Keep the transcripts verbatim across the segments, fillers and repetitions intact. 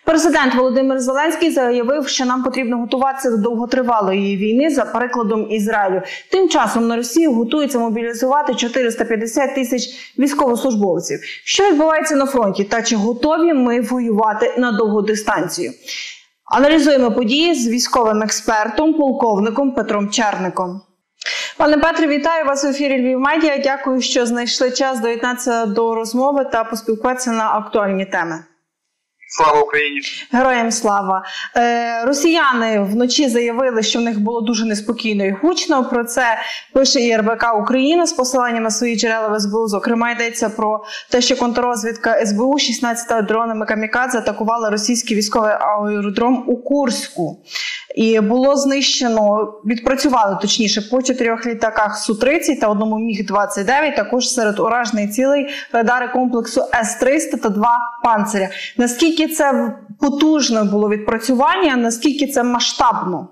Президент Володимир Зеленський заявив, що нам потрібно готуватися до довготривалої війни за прикладом Ізраїлю. Тим часом на Росії готується мобілізувати чотириста п'ятдесят тисяч військовослужбовців. Що відбувається на фронті та чи готові ми воювати на довгу дистанцію? Аналізуємо події з військовим експертом, полковником Петром Черником. Пане Петре, вітаю вас в ефірі Львів Медіа. Дякую, що знайшли час доєднатися до розмови та поспілкуватися на актуальні теми. Слава Україні! Героям слава! Е, росіяни вночі заявили, що в них було дуже неспокійно і гучно. Про це пише і ер бе ка Україна з посиланням на свої джерела в ес бе у. Зокрема, йдеться про те, що контррозвідка ес бе у шістнадцятьма дронами камікадзе атакувала російський військовий аеродром у Курську. І було знищено, відпрацювали точніше, по чотирьох літаках Су тридцять та одному Міг двадцять дев'ять, також серед уражених цілей радари комплексу С триста та два панциря. Наскільки це потужне було відпрацювання, наскільки це масштабно?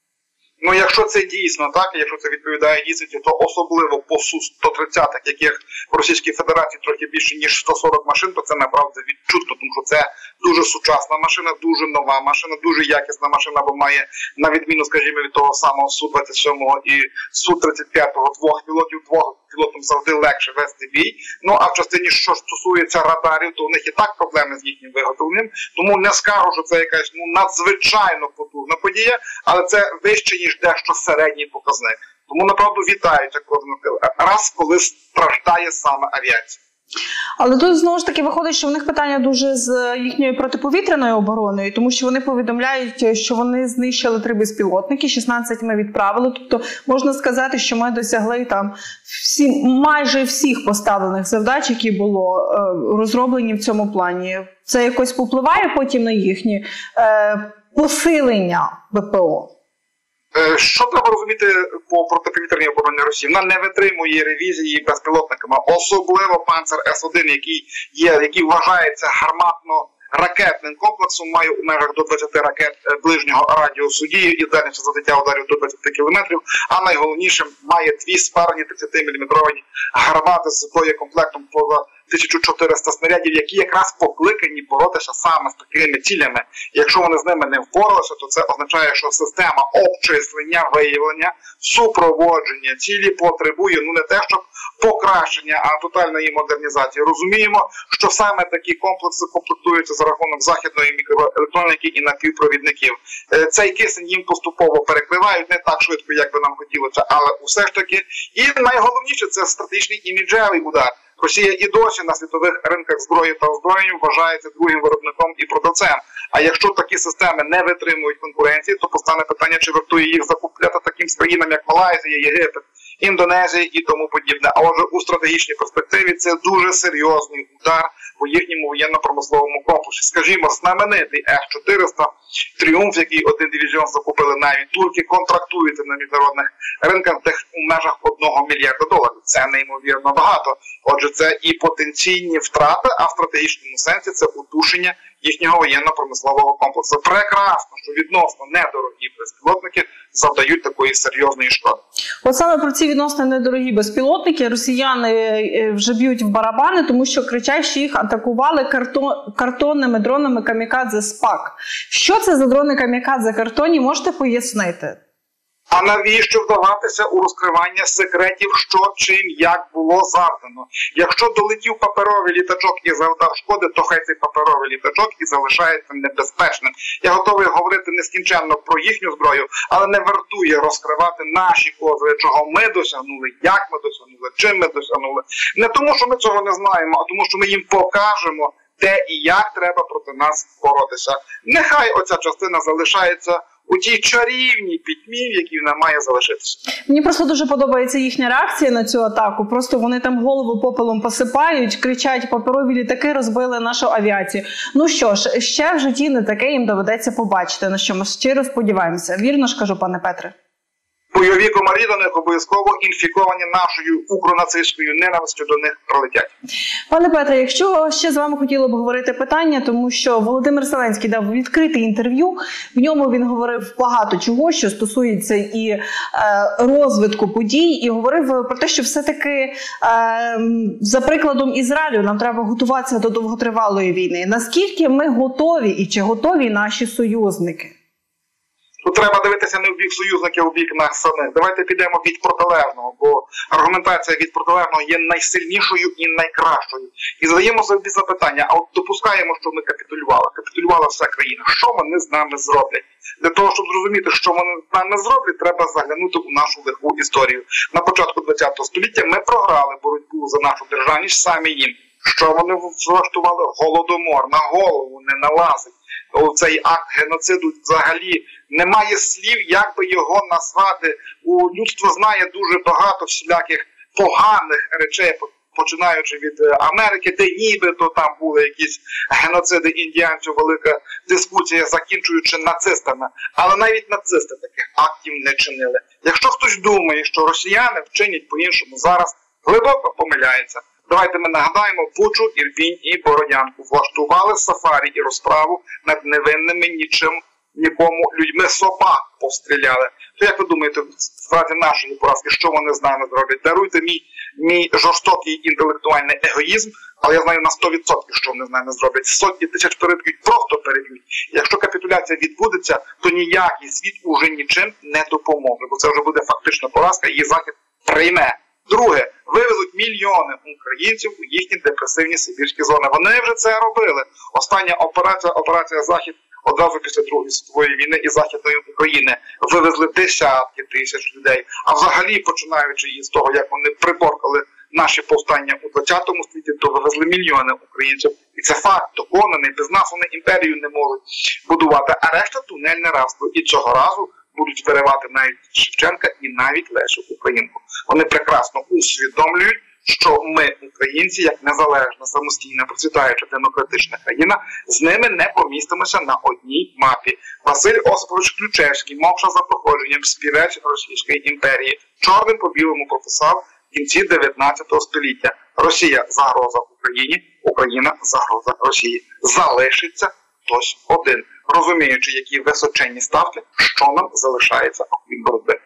Ну, якщо це дійсно так, якщо це відповідає дійсності, то особливо по Су сто тридцять, яких в Російській Федерації трохи більше, ніж сто сорок машин, то це направду відчутно, тому що це дуже сучасна машина, дуже нова машина, дуже якісна машина, бо має, на відміну, скажімо, від того самого Су двадцять сім і Су тридцять п'ять, двох пілотів, двох пілотам завжди легше вести бій. Ну, а в частині, що стосується радарів, то у них і так проблеми з їхнім виготовленням, тому не скажу, що це якась ну, надзвичайно потужна подія, але це вище, ніж дещо середній показник. Тому, направду, вітаються раз, коли страждає саме авіація. Але тут, знову ж таки, виходить, що в них питання дуже з їхньою протиповітряною обороною, тому що вони повідомляють, що вони знищили три безпілотники, шістнадцять ми відправили. Тобто, можна сказати, що ми досягли там всі, майже всіх поставлених завдач, які було е, розроблені в цьому плані. Це якось попливає потім на їхні е, посилення ве пе о? Що треба розуміти по протиповітряній обороні Росії? Вона не витримує ревізії безпілотниками, особливо Панцер С один, який є, який вважається гарматно-ракетним комплексом, має у межах до двадцяти ракет ближнього радіусу дії і дальність завдаття ударів до двадцяти кілометрів, а найголовніше має дві спарені тридцятиміліметрові гармати з боєкомплектом поза тисячу чотириста снарядів, які якраз покликані боротися саме з такими цілями. Якщо вони з ними не впоралися, то це означає, що система обчислення, виявлення, супроводження цілі потребує, ну не те, щоб покращення, а тотальної модернізації. Розуміємо, що саме такі комплекси комплектуються за рахунок західної мікроелектроніки і напівпровідників. Цей кисень їм поступово перекривають, не так швидко, як би нам хотілося, але усе ж таки. І найголовніше – це стратегічний іміджевий удар. Росія і досі на світових ринках зброї та озброєння вважається другим виробником і продавцем. А якщо такі системи не витримують конкуренції, то постане питання, чи вартує їх закупляти таким країнам, як Малайзія, Єгипет, Індонезія і тому подібне. А отже, у стратегічній перспективі це дуже серйозний удар у їхньому воєнно-промисловому комплексі. Скажімо, знаменитий С чотириста, Тріумф, який один дивізіон закупили навіть турки, контрактується на міжнародних ринках у межах одного мільярда доларів. Це неймовірно багато. Отже, це і потенційні втрати, а в стратегічному сенсі це удушення їхнього воєнно-промислового комплексу. Прекрасно, що відносно недорогі безпілотники завдають такої серйозної шкоди. От саме про ці відносно недорогі безпілотники росіяни вже б'ють в барабани, тому що кричать, що їх атакували картон, картонними дронами камікадзе Спак. Що це за дрони камікадзе картонні, можете пояснити? А навіщо вдаватися у розкривання секретів, що, чим, як було завдано? Якщо долетів паперовий літачок і завдав шкоди, то хай цей паперовий літачок і залишається небезпечним. Я готовий говорити нескінченно про їхню зброю, але не вартує розкривати наші козири, чого ми досягнули, як ми досягнули, чим ми досягнули. Не тому, що ми цього не знаємо, а тому, що ми їм покажемо, де і як треба проти нас боротися. Нехай оця частина залишається у тій чарівній пітьмі, в якій вона має залишитися. Мені просто дуже подобається їхня реакція на цю атаку. Просто вони там голову попелом посипають, кричать, паперові літаки розбили нашу авіацію. Ну що ж, ще в житті не таке їм доведеться побачити, на що ми щиро сподіваємося. Вірно ж кажу, пане Петре? бойові комарі до них обов'язково інфіковані нашою укронацистською ненавистю до них прилетять. Пане Петре, якщо ще з вами хотіли б говорити питання, тому що Володимир Зеленський дав відкрите інтерв'ю, в ньому він говорив багато чого, що стосується і е, розвитку подій, і говорив про те, що все-таки е, за прикладом Ізраїлю нам треба готуватися до довготривалої війни. Наскільки ми готові і чи готові наші союзники? Тут треба дивитися не в бік союзників, а в бік нас самих. Давайте підемо від протилежного, бо аргументація від протилежного є найсильнішою і найкращою. І задаємо собі запитання, а от допускаємо, що ми капітулювали. Капітулювала вся країна. Що вони з нами зроблять? Для того, щоб зрозуміти, що вони з нами зроблять, треба заглянути у нашу лиху історію. На початку ХХ століття ми програли боротьбу за нашу державність самі їм. Що вони влаштували? Голодомор. На голову не налазить. Цей акт геноциду взагалі немає слів, як би його назвати. У людство знає дуже багато всіляких поганих речей, починаючи від Америки, де нібито там були якісь геноциди індіанців, велика дискусія, закінчуючи нацистами. Але навіть нацисти таких актів не чинили. Якщо хтось думає, що росіяни вчинять по-іншому зараз, глибоко помиляється. Давайте ми нагадаємо Бучу, Ірпінь і Бородянку. Влаштували сафарі і розправу над невинними нічим, нікому людьми, собак постріляли. То як ви думаєте, в разі нашої поразки, що вони з нами зроблять? Даруйте мій, мій жорстокий інтелектуальний егоїзм, але я знаю на сто відсотків, що вони з нами зроблять. Сотні тисяч переб'ють, просто переб'ють. Якщо капітуляція відбудеться, то ніякий світ уже нічим не допоможе, бо це вже буде фактично поразка, і Захід прийме. Друге, вивезуть мільйони українців у їхні депресивні сибірські зони. Вони вже це робили. Остання операція, операція «Захід» одразу після Другої світової війни і Західної України. Вивезли десятки тисяч людей. А взагалі, починаючи із того, як вони приборкали наші повстання у ХХ столітті, то вивезли мільйони українців. І це факт доконаний. Без нас вони імперію не можуть будувати. А решта – тунельне рабство. І цього разу будуть виривати навіть Шевченка і навіть Лесю Українку. Вони прекрасно усвідомлюють, що ми, українці, як незалежна, самостійна, процвітаюча демократична країна, з ними не помістимося на одній мапі. Василь Осипович Ключевський, мовша за походженням, співець Російської імперії, чорним по білому прописав в кінці дев'ятнадцятого століття. Росія – загроза Україні, Україна – загроза Росії. Залишиться хтось один. Розуміючи, які височенні ставки, що нам залишається окрім боротьби.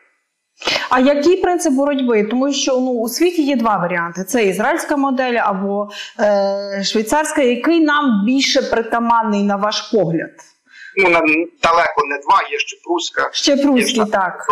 А який принцип боротьби? Тому що ну, у світі є два варіанти. Це ізраїльська модель або е, швейцарська. Який нам більше притаманний, на ваш погляд? Ну, далеко не два, є ще пруська. Ще пруський, так.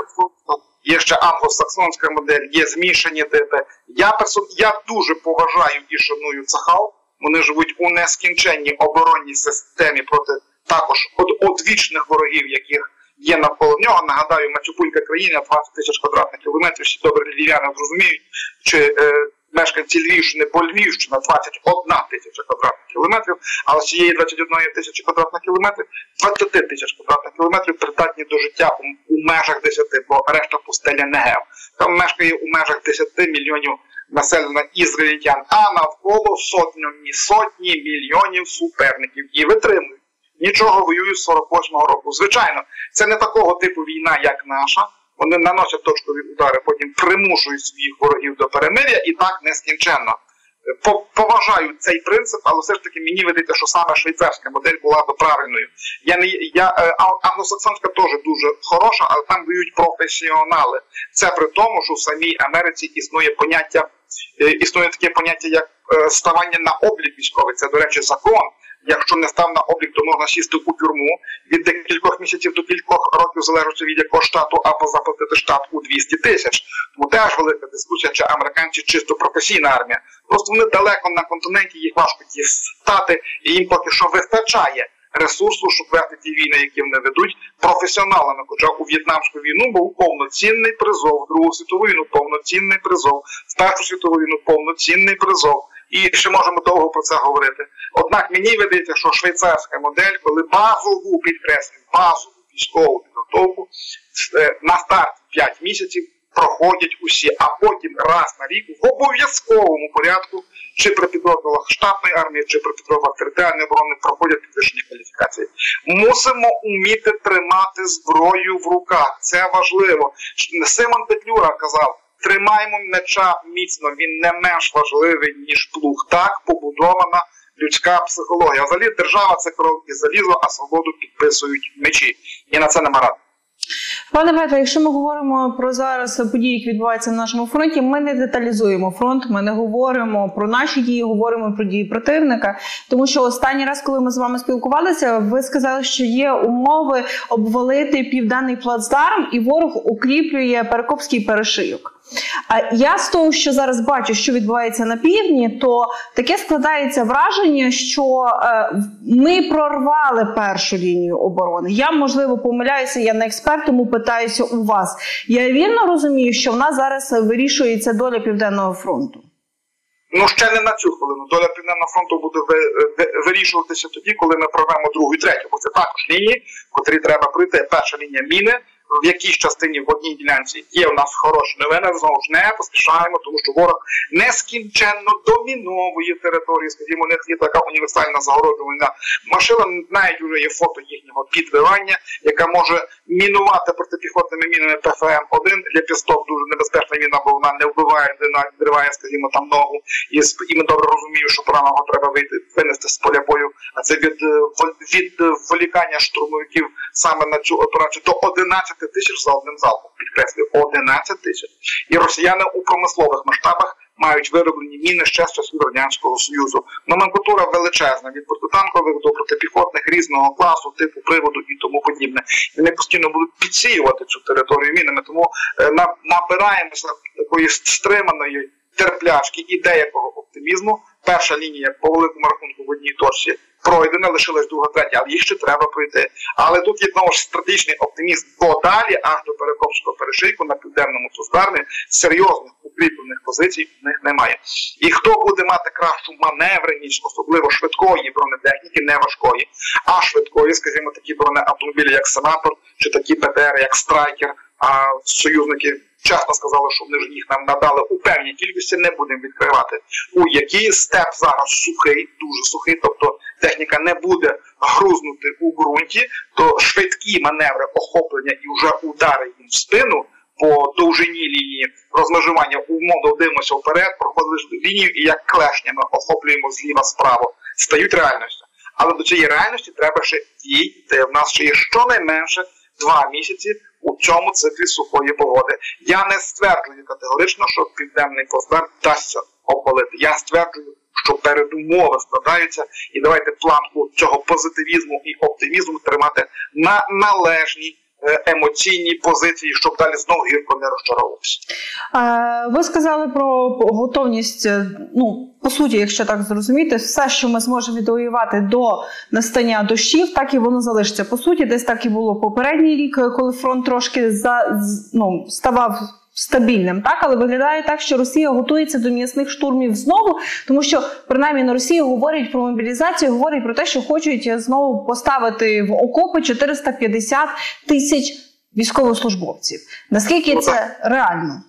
Є ще англосаксонська модель, є змішані типи. Я, персон... Я дуже поважаю і шаную Цахал. Вони живуть у нескінченній оборонній системі проти також одвічних ворогів, яких є навколо нього. Нагадаю, Мачупулька країна, двадцять тисяч квадратних кілометрів, всі добре львів'яни зрозуміють, чи е, мешканці Львівщини, бо Львівщина двадцять одна тисяча квадратних кілометрів, але з цієї двадцять однієї тисячі квадратних кілометрів, двадцять тисяч квадратних кілометрів придатні до життя у, у межах десяти, бо решта пустеля Негев. Там мешкає у межах десяти мільйонів населення ізраїльтян, а навколо сотні, сотні мільйонів суперників і витримують. Нічого, воюють з сорок восьмого року. Звичайно, це не такого типу війна, як наша. Вони наносять точкові удари, потім примушують своїх ворогів до перемир'я і так нескінченно. Поважаю цей принцип, але все ж таки мені видається, що саме швейцарська модель була би правильною. Я не, я, англосаксонська теж дуже хороша, але там воюють професіонали. Це при тому, що в самій Америці існує поняття, існує таке поняття, як ставання на облік військовий. Це, до речі, закон. Якщо не став на облік, то можна сісти у тюрму від декількох місяців до кількох років, залежно від якого штату, або заплатити штат у двісті тисяч. Тому теж велика дискусія, чи американці чисто професійна армія. Просто вони далеко на континенті, їх важко дістати, і їм поки що вистачає ресурсу, щоб вести ті війни, які вони ведуть, професіоналами. Хоча у В'єтнамську війну був повноцінний призов, в Другу світову війну повноцінний призов, в Першу світову війну повноцінний призов. І ще можемо довго про це говорити. Однак мені видається, що швейцарська модель, коли базову, підкреслюю, базову військову підготовку на старті п'ять місяців проходять усі, а потім раз на рік в обов'язковому порядку, чи при підрозділах штатної армії, чи при підрозділах територіальної оборони проходять підвищення кваліфікації. Мусимо вміти тримати зброю в руках. Це важливо. Симон Петлюра казав, тримаємо меча міцно, він не менш важливий, ніж плуг. Так побудована людська психологія. Взагалі держава – це кров і залізо, а свободу підписують мечі. І на це нема ради. Пане Петре, якщо ми говоримо про зараз події, які відбуваються на нашому фронті, ми не деталізуємо фронт, ми не говоримо про наші дії, говоримо про дії противника. Тому що останній раз, коли ми з вами спілкувалися, ви сказали, що є умови обвалити Південний плацдарм, і ворог укріплює Перекопський перешийок. А я з того, що зараз бачу, що відбувається на півдні, то таке складається враження, що е, ми прорвали першу лінію оборони. Я, можливо, помиляюся, я не експерт, тому питаюся у вас. Я вірно розумію, що в нас зараз вирішується доля Південного фронту? Ну, ще не на цю хвилину. Доля Південного фронту буде вирішуватися тоді, коли ми прорвемо другу і третю. Бо це також лінії, котрі треба пройти. Перша лінія – міни. В якійсь частині в одній ділянці є у нас хороші новини, знову ж не поспішаємо, тому що ворог нескінченно доміновує територію, скажімо, у них є така універсальна загороджувальна машина, навіть вже є фото їхнього підбивання, яка може мінувати протипіхотними мінами Пе Фе Ем один. Для Пістов дуже небезпечна міна, бо вона не вбиває, не відриває, скажімо, там ногу. І, і ми добре розуміємо, що пораненого треба вийти, винести з поля бою, а це від, від волікання штурмовиків саме на цю операцію до одинадцяти тисяч за одним залпом, підкреслюю, одинадцять тисяч. І росіяни у промислових масштабах мають вироблені міни ще з часів Радянського Союзу. Номенклатура величезна, від протитанкових до протипіхотних різного класу, типу, приводу і тому подібне. І вони постійно будуть підсіювати цю територію мінами, тому е, набираємося такої стриманої терплячки і деякого оптимізму. Перша лінія по великому рахунку в одній точці пройдена, лишилась друга, третя, але їх ще треба пройти. Але тут є, знову ж, стратегічний оптимізм, бо далі, аж до Перекопського перешийку на південному плацдармі, серйозних укріплених позицій в них немає. І хто буде мати кращу маневреність, особливо швидкої бронетехніки, не важкої, а швидкої, скажімо, такі бронеавтомобілі, як Сенатор, чи такі Бе Те Ери, як Страйкер, а союзники чесно сказали, що вони ж їх нам надали у певній кількості, не будемо відкривати. У якій степ зараз сухий, дуже сухий, тобто техніка не буде грузнути у ґрунті, то швидкі маневри охоплення і вже удари їм в спину по довжині лінії розмежування, умовно дивимося вперед, проходили лінію і як клешнями охоплюємо зліва-справа, стають реальністю. Але до цієї реальності треба ще дійти. В нас ще є щонайменше два місяці у цьому циклі сухої погоди. Я не стверджую категорично, що Південний плацдарм вдасться обвалити. Я стверджую, що передумови складаються, і давайте планку цього позитивізму і оптимізму тримати на належній емоційній позиції, щоб далі знову гірко не розчаровуватися. Ви сказали про готовність, ну, по суті, якщо так зрозуміти, все, що ми зможемо відвоювати до настання дощів, так і воно залишиться. По суті, десь так і було попередній рік, коли фронт трошки за, ну, ставав стабільним, так? Але виглядає так, що Росія готується до м'ясних штурмів знову, тому що, принаймні, на Росії говорять про мобілізацію, говорять про те, що хочуть знову поставити в окопи чотириста п'ятдесят тисяч військовослужбовців. Наскільки ну, це реально?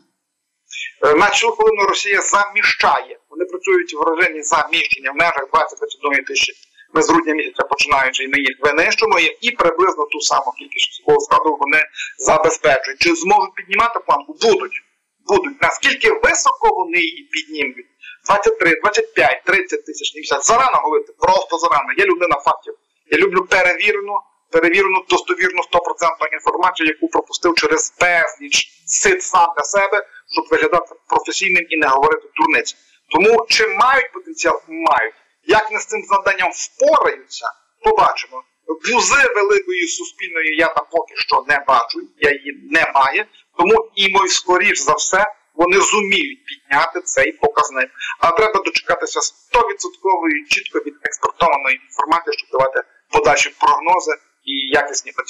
На цю хвилину Росія заміщає. Вони працюють в режимі заміщення в межах двадцять-двадцять однієї тисячі. Ми з грудня місяця починаючи, ми їх винищуємо, і приблизно ту саму кількість військового складу вони забезпечують. Чи зможуть піднімати планку? Будуть. Будуть. Наскільки високо вони її піднімуть? двадцять три, двадцять п'ять, тридцять тисяч, п'ятдесят. Зарано говорити, просто зарано. Я людина фактів. Я люблю перевірену, перевірену, достовірну сто відсотків інформацію, яку пропустив через безліч сит сам для себе, щоб виглядати професійним і не говорити дурниць. Тому чи мають потенціал? Мають. Як вони з цим завданням впораються, побачимо. Вузи великої суспільної я там поки що не бачу, я її не маю, тому і, мой, скоріш за все, вони зуміють підняти цей показник. А треба дочекатися сто відсотків чітко відекспертованої інформації, щоб давати подальші прогнози і якісні оцінки.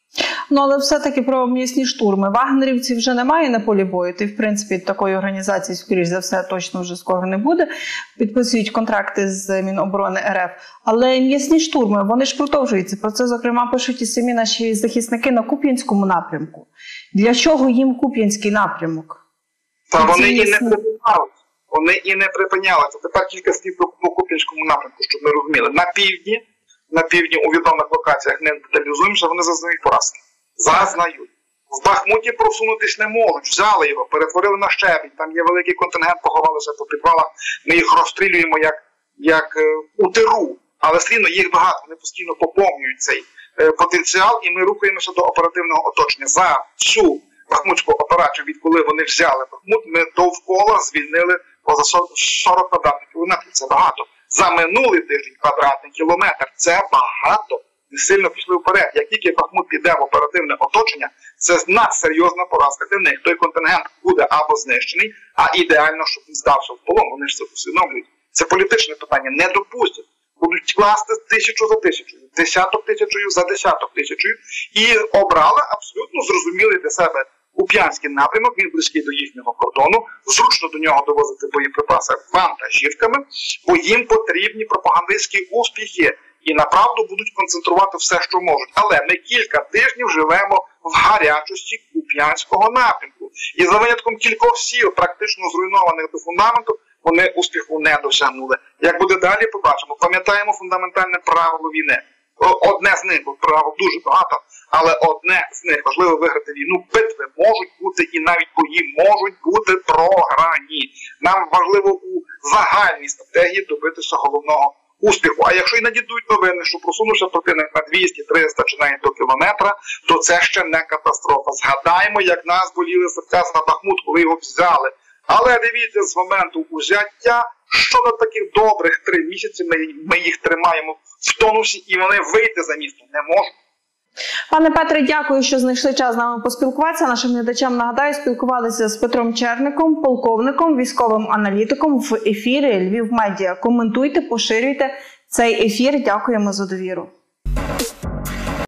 Ну, але все-таки про м'ясні штурми. Вагнерівців вже немає на полі бою. Ти, в принципі, такої організації, скоріш за все, точно вже скоро не буде. Підписують контракти з Міноборони РФ. Але м'ясні штурми, вони ж продовжуються. Про це, зокрема, пишуть і самі наші захисники на Куп'янському напрямку. Для чого їм Куп'янський напрямок? Та вони і не припинялися. Вони і не припинялися. Тепер кілька слів по Куп'янському напрямку, щоб ми розуміли. На півдні, на півдні у відомих локаціях не деталізуємо, що вони зазнають поразки. Зазнають. В Бахмуті просунутись не можуть. Взяли його, перетворили на щебінь. Там є великий контингент, поховалися по підвалах. Ми їх розстрілюємо як, як е, у тиру. Але слідно їх багато. Вони постійно поповнюють цей е, потенціал. І ми рухаємося до оперативного оточення. За цю Бахмутську операцію, відколи вони взяли Бахмут, ми довкола звільнили поза сорок квадратних кілометрів. Це багато. За минулий тиждень квадратний кілометр. Це багато. Ми сильно пішли вперед. Як тільки Бахмут піде в оперативне оточення, це надсерйозна поразка для них. Той контингент буде або знищений, а ідеально, щоб він здався в полон. Вони ж це усвідомлюють. Це політичне питання. Не допустять. Будуть класти тисячу за тисячою, десяток тисячою за десяток тисячою. І обрали абсолютно зрозумілий для себе Куп'янський напрямок, він близький до їхнього кордону, зручно до нього довозити боєприпаси вантажівками, бо їм потрібні пропагандистські успіхи і направду будуть концентрувати все, що можуть. Але ми кілька тижнів живемо в гарячості Куп'янського напрямку. І за винятком кількох сіл, практично зруйнованих до фундаменту, вони успіху не досягнули. Як буде далі, побачимо. Пам'ятаємо фундаментальне правило війни. Одне з них, бо правил дуже багато, але одне з них важливо виграти війну. Битви можуть бути і навіть бої можуть бути програні. Нам важливо у загальній стратегії добитися головного успіху. А якщо і надійдуть новини, що просунувся противник на двісті, триста чи навіть до кілометра, то це ще не катастрофа. Згадаємо, як нас боліли серця за Бахмут, коли його взяли. Але дивіться, з моменту узяття, що на таких добрих три місяці ми, ми їх тримаємо в тонусі, і вони вийти за місто не можуть. Пане Петре, дякую, що знайшли час з нами поспілкуватися. Нашим глядачам нагадаю, спілкувалися з Петром Черником, полковником, військовим аналітиком в ефірі Львів Медіа. Коментуйте, поширюйте цей ефір. Дякуємо за довіру.